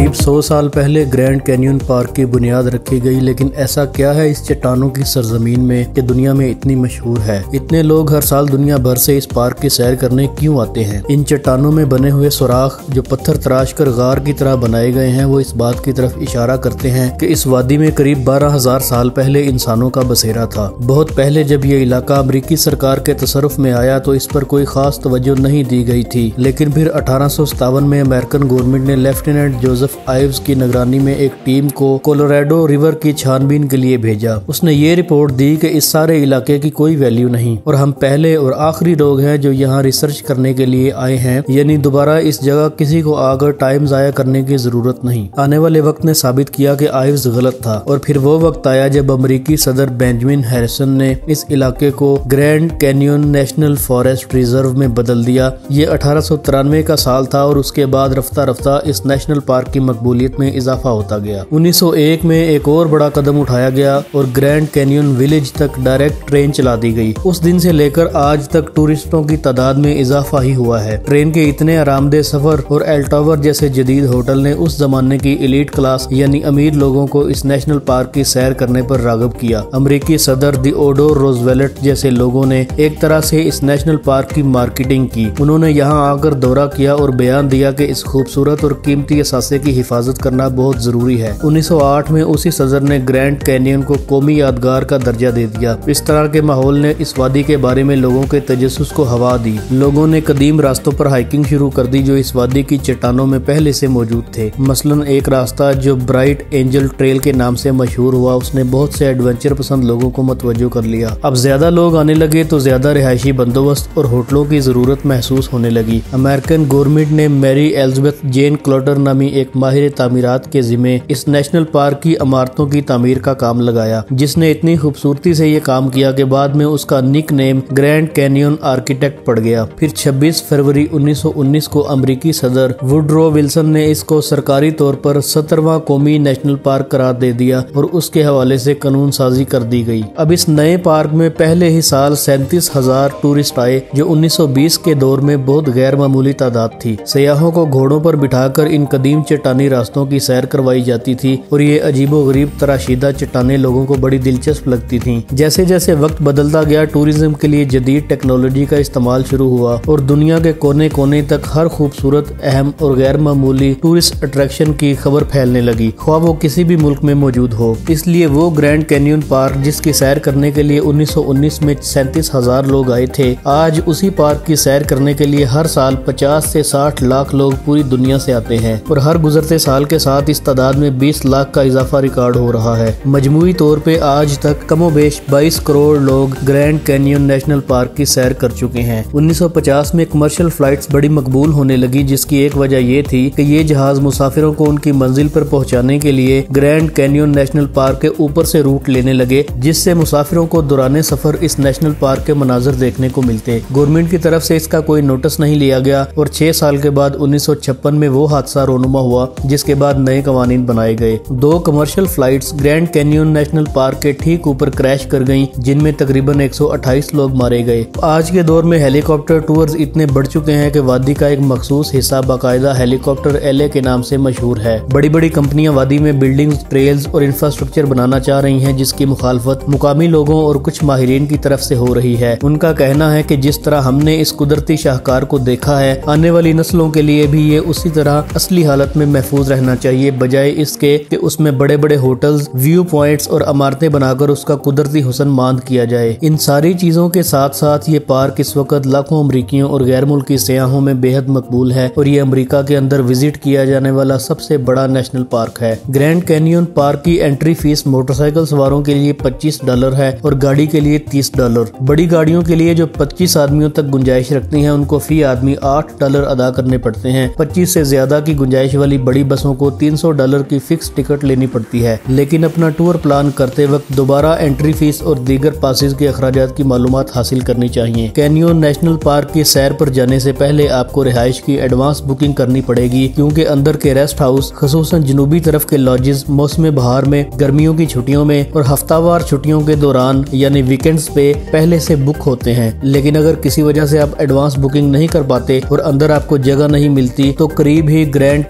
करीब 100 साल पहले ग्रैंड कैनियन पार्क की बुनियाद रखी गई, लेकिन ऐसा क्या है इस चट्टानों की सरजमीन में कि दुनिया में इतनी मशहूर है। इतने लोग हर साल दुनिया भर से इस पार्क की सैर करने क्यों आते हैं। इन चट्टानों में बने हुए सुराख जो पत्थर तराश कर गार की तरह बनाए गए हैं, वो इस बात की तरफ इशारा करते हैं कि इस वादी में करीब 12,000 साल पहले इंसानों का बसेरा था। बहुत पहले जब ये इलाका अमरीकी सरकार के तसरुफ में आया तो इस पर कोई खास तवज्जो नहीं दी गई थी, लेकिन फिर 1857 में अमेरिकन गवर्नमेंट ने लेफ्टिनेंट जोसेफ आइव्स की निगरानी में एक टीम को कोलोराडो रिवर की छानबीन के लिए भेजा। उसने ये रिपोर्ट दी कि इस सारे इलाके की कोई वैल्यू नहीं और हम पहले और आखिरी लोग हैं जो यहाँ रिसर्च करने के लिए आए हैं, यानी दोबारा इस जगह किसी को आकर टाइम जाया करने की जरूरत नहीं। आने वाले वक्त ने साबित किया कि आइव्स गलत था और फिर वो वक्त आया जब अमरीकी सदर बेंजामिन हैरिसन ने इस इलाके को Grand Canyon National Forest Reserve में बदल दिया। ये 1893 का साल था और उसके बाद रफ्ता रफ्ता इस नेशनल पार्क की मकबूलियत में इजाफा होता गया। 1901 में एक और बड़ा कदम उठाया गया और ग्रैंड कैनियन विलेज तक डायरेक्ट ट्रेन चला दी गई। उस दिन से लेकर आज तक टूरिस्टों की तादाद में इजाफा ही हुआ है। ट्रेन के इतने आरामदेह सफर और एल टावर जैसे जदीद होटल ने उस जमाने की एलीट क्लास यानी अमीर लोगों को इस नेशनल पार्क की सैर करने पर राग़िब किया। अमरीकी सदर थियोडोर रूज़वेल्ट जैसे लोगों ने एक तरह से इस नेशनल पार्क की मार्केटिंग की। उन्होंने यहाँ आकर दौरा किया और बयान दिया कि इस खूबसूरत और कीमती असासे की हिफाजत करना बहुत जरूरी है। 1908 में उसी सदर ने ग्रैंड कैनियन को कौमी यादगार का दर्जा दे दिया। इस तरह के माहौल ने इस वादी के बारे में लोगों के तजस्सुस को हवा दी। लोगों ने कदीम रास्तों पर हाइकिंग शुरू कर दी जो इस वादी की चट्टानों में पहले से मौजूद थे। मसलन एक रास्ता जो ब्राइट एंजल ट्रेल के नाम से मशहूर हुआ, उसने बहुत से एडवेंचर पसंद लोगों को मतवज्जो कर लिया। अब ज्यादा लोग आने लगे तो ज्यादा रिहायशी बंदोबस्त और होटलों की जरूरत महसूस होने लगी। अमेरिकन गवर्नमेंट ने मैरी एलिजाबेथ जेन क्लोटर नामी एक माहिर तामीरात के जिम्मे इस नेशनल पार्क की इमारतों की तामीर का काम लगाया, जिसने इतनी खूबसूरती से ये काम किया कि बाद में उसका nickname Grand Canyon architect पड़ गया। फिर 26 फरवरी 1919 को अमरीकी सदर वुडरो विल्सन ने इसको सरकारी तौर पर 17वां कौमी नेशनल पार्क करार दे दिया और उसके हवाले से कानून साजी कर दी गई। अब इस नए पार्क में पहले ही साल 37,000 टूरिस्ट आए, जो 1920 के दौर में बहुत गैर मामूली तादाद थी। सयाहों को घोड़ों पर बिठाकर इन कदीम चट्टानी रास्तों की सैर करवाई जाती थी और ये अजीबो गरीब तराशीदा चट्टानें लोगों को बड़ी दिलचस्प लगती थीं। जैसे जैसे वक्त बदलता गया, टूरिज्म के लिए जदीद टेक्नोलॉजी का इस्तेमाल शुरू हुआ और दुनिया के कोने कोने तक हर खूबसूरत, अहम और गैर मामूली टूरिस्ट अट्रैक्शन की खबर फैलने लगी, ख्वाह वो किसी भी मुल्क में मौजूद हो। इसलिए वो ग्रैंड कैनियन पार्क जिसकी सैर करने के लिए 1919 में 37,000 लोग आए थे, आज उसी पार्क की सैर करने के लिए हर साल 50 से 60 लाख लोग पूरी दुनिया से आते हैं और हर गुजरते साल के साथ इस तादाद में 20 लाख का इजाफा रिकॉर्ड हो रहा है। मजमूई तौर पे आज तक कमोबेश 22 करोड़ लोग ग्रैंड कैनियन नेशनल पार्क की सैर कर चुके हैं। 1950 में कमर्शियल फ्लाइट्स बड़ी मकबूल होने लगी, जिसकी एक वजह ये थी कि ये जहाज मुसाफिरों को उनकी मंजिल पर पहुंचाने के लिए ग्रैंड कैनियन नेशनल पार्क के ऊपर से रूट लेने लगे, जिससे मुसाफिरों को दौराने सफर इस नेशनल पार्क के मनाजर देखने को मिलते। गवर्नमेंट की तरफ से इसका कोई नोटिस नहीं लिया गया और 6 साल के बाद 1956 में वो हादसा रोनुमा हुआ, जिसके बाद नए कवानीन बनाए गए। 2 commercial flights Grand Canyon National Park के ठीक ऊपर क्रैश कर गईं, जिनमें तकरीबन 128 लोग मारे गए। आज के दौर में हेलीकॉप्टर टूर्स इतने बढ़ चुके हैं कि वादी का एक मखसूस हिस्सा बाकायदा हेलीकॉप्टर एलए के नाम से मशहूर है। बड़ी बड़ी कंपनियां वादी में बिल्डिंग्स, ट्रेल्स और इंफ्रास्ट्रक्चर बनाना चाह रही हैं, जिसकी मुखालफत मुकामी लोगों और कुछ माहिरीन की तरफ से हो रही है। उनका कहना है कि जिस तरह हमने इस कुदरती शाहकार को देखा है, आने वाली नस्लों के लिए भी ये उसी तरह असली हालत में महफूज रहना चाहिए, बजाय इसके कि उसमें बड़े बड़े होटल्स, व्यू पॉइंट्स और इमारतें बनाकर उसका कुदरती हुस्न मांद किया जाए। इन सारी चीजों के साथ साथ ये पार्क इस वक्त लाखों अमरीकियों और गैर मुल्की सयाहों में बेहद मकबूल है और ये अमरीका के अंदर विजिट किया जाने वाला सबसे बड़ा नेशनल पार्क है। ग्रैंड कैनियन पार्क की एंट्री फीस मोटरसाइकिल सवारों के लिए $25 है और गाड़ी के लिए $30। बड़ी गाड़ियों के लिए जो 25 आदमियों तक गुंजाइश रखती हैं, उनको फी आदमी $8 अदा करने पड़ते हैं। 25 से ज्यादा की गुंजाइश वाली बड़ी बसों को $300 की फिक्स टिकट लेनी पड़ती है। लेकिन अपना टूर प्लान करते वक्त दोबारा एंट्री फीस और दीगर पासेस के अखराजात की मालूमात हासिल करनी चाहिए। कैनियन नेशनल पार्क की सैर पर जाने से पहले आपको रिहाइश की एडवांस बुकिंग करनी पड़ेगी, क्योंकि अंदर के रेस्ट हाउस, खसूसन जनूबी तरफ के लॉजेस मौसम बहार में, गर्मियों की छुट्टियों में और हफ्तावार छुट्टियों के दौरान यानी वीकेंड्स पे पहले से बुक होते हैं। लेकिन अगर किसी वजह से आप एडवांस बुकिंग नहीं कर पाते और अंदर आपको जगह नहीं मिलती, तो करीब ही ग्रैंड कैनियन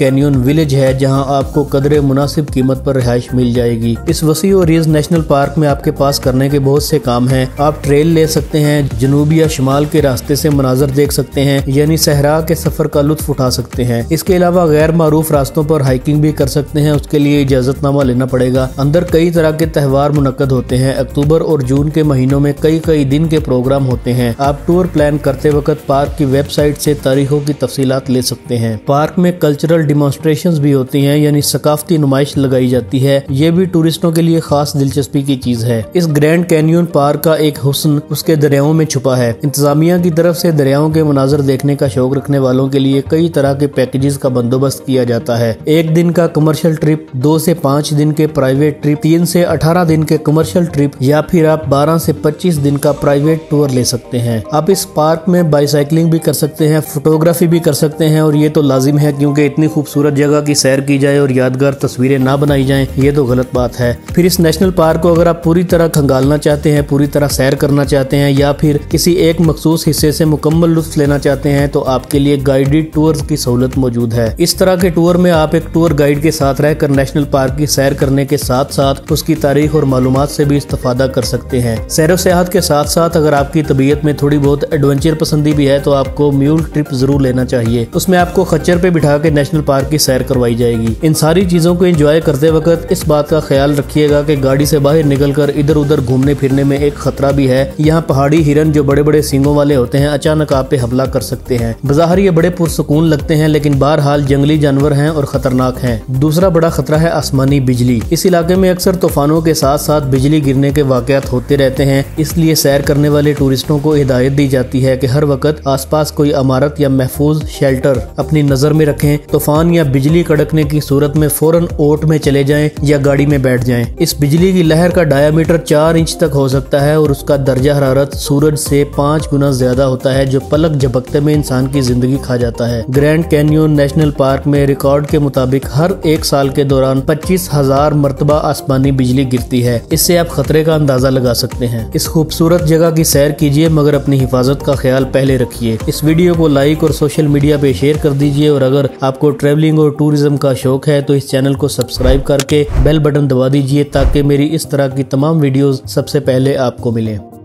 विलेज है जहाँ आपको कदरे मुनासिब कीमत पर रिहाइश मिल जाएगी। इस वसी और रिज नेशनल पार्क में आपके पास करने के बहुत से काम हैं। आप ट्रेल ले सकते हैं, जनूबी या शिमाल के रास्ते से मनाजर देख सकते हैं, यानी सहरा के सफर का लुत्फ उठा सकते हैं। इसके अलावा गैर मारूफ रास्तों पर हाइकिंग भी कर सकते हैं, उसके लिए इजाजतनामा लेना पड़ेगा। अंदर कई तरह के त्यौहार मुनक्कद होते हैं। अक्टूबर और जून के महीनों में कई दिन के प्रोग्राम होते हैं। आप टूर प्लान करते वक्त पार्क की वेबसाइट से तारीखों की तफसीलात ले सकते हैं। पार्क में कल्चरल डिमॉन्स्ट्रेशंस भी होती हैं, यानी सकाफती नुमाइश लगाई जाती है। ये भी टूरिस्टों के लिए खास दिलचस्पी की चीज है। इस ग्रैंड कैन्यन पार्क का एक हुस्न उसके दरियाओं में छुपा है। इंतजामिया की तरफ से दरियाओं के मनाजर देखने का शौक रखने वालों के लिए कई तरह के पैकेजेस का बंदोबस्त किया जाता है। 1 दिन का कमर्शियल ट्रिप, 2 से 5 दिन के प्राइवेट ट्रिप, 3 से 18 दिन के कमर्शियल ट्रिप, या फिर आप 12 से 25 दिन का प्राइवेट टूर ले सकते हैं। आप इस पार्क में बाईसाइकिलिंग भी कर सकते हैं, फोटोग्राफी भी कर सकते हैं, और ये तो लाजिम है क्योंकि इतनी खूबसूरत जगह की सैर की जाए और यादगार तस्वीरें ना बनाई जाएं, ये तो गलत बात है। फिर इस नेशनल पार्क को अगर आप पूरी तरह खंगालना चाहते हैं, पूरी तरह सैर करना चाहते हैं, या फिर किसी एक मखसूस हिस्से से मुकम्मल लुत्फ लेना चाहते हैं, तो आपके लिए गाइडेड टूर्स की सहूलत मौजूद है। इस तरह के टूर में आप एक टूर गाइड के साथ रहकर नेशनल पार्क की सैर करने के साथ साथ उसकी तारीख और मालूमात से भी इस्तेफादा कर सकते हैं। सैर व सेहत के साथ साथ अगर आपकी तबीयत में थोड़ी बहुत एडवेंचर पसंदी भी है तो आपको म्यूल ट्रिप जरूर लेना चाहिए। उसमें आपको खच्चर पे बिठा के नेशनल पार्क की सैर करवाई जाएगी। इन सारी चीजों को एंजॉय करते वक्त इस बात का ख्याल रखिएगा कि गाड़ी से बाहर निकलकर इधर उधर घूमने फिरने में एक खतरा भी है। यहाँ पहाड़ी हिरन जो बड़े बड़े सींगों वाले होते हैं अचानक आप पे हमला कर सकते हैं। बज़ाहिर ये बड़े पुरसुकून लगते हैं, लेकिन बहरहाल जंगली जानवर हैं और खतरनाक हैं। दूसरा बड़ा खतरा है आसमानी बिजली। इस इलाके में अक्सर तूफानों के साथ साथ बिजली गिरने के वाकयात होते रहते हैं, इसलिए सैर करने वाले टूरिस्टों को हिदायत दी जाती है कि हर वक्त आसपास कोई इमारत या महफूज शेल्टर अपनी नजर में रखें। तूफान या बिजली कड़कने की सूरत में फौरन ओट में चले जाएं या गाड़ी में बैठ जाएं। इस बिजली की लहर का डायामीटर 4 इंच तक हो सकता है और उसका दर्जा हरारत सूरज से 5 गुना ज्यादा होता है, जो पलक झपकते में इंसान की जिंदगी खा जाता है। ग्रैंड कैन्यन नेशनल पार्क में रिकॉर्ड के मुताबिक हर 1 साल के दौरान 25,000 मरतबा आसमानी बिजली गिरती है। इससे आप खतरे का अंदाजा लगा सकते हैं। इस खूबसूरत जगह की सैर कीजिए, मगर अपनी हिफाजत का ख्याल पहले रखिए। इस वीडियो को लाइक और सोशल मीडिया पे शेयर कर दीजिए, और अगर आपको ट्रैवलिंग और टूरिज्म का शौक है तो इस चैनल को सब्सक्राइब करके बेल बटन दबा दीजिए ताकि मेरी इस तरह की तमाम वीडियोस सबसे पहले आपको मिलें।